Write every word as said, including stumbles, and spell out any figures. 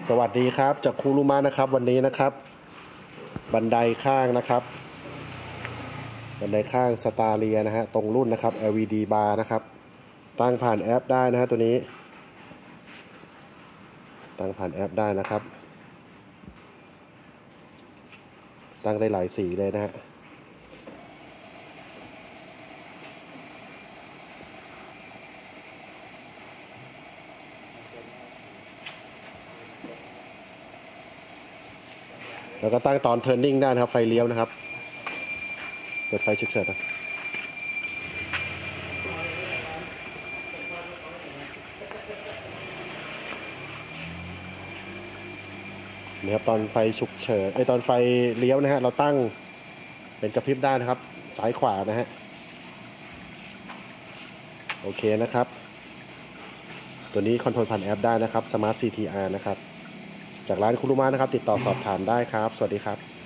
สวัสดีครับจากคูรุมะนะครับวันนี้นะครับบันไดข้างนะครับบันไดข้างสตาเลียนะฮะตรงรุ่นนะครับ แอล อี ดี bar นะครับตั้งผ่านแอปได้นะฮะตัวนี้ตั้งผ่านแอปได้นะครับตั้งได้หลายสีเลยนะฮะแล้วก็ตั้งตอน turning ได้นะครับไฟเลี้ยวนะครับเปิดไฟฉุกเฉินนะนี่ครับตอนไฟฉุกเฉินไอตอนไฟเลี้ยวนะฮะเราตั้งเป็นกระพริบได้นะครับซ้ายขวานะฮะโอเคนะครับตัวนี้คอนโทรลผ่านแอปได้นะครับ Smart ซี ที อาร์ นะครับจากร้านคุรุมะนะครับติดต่อสอบถามได้ครับสวัสดีครับ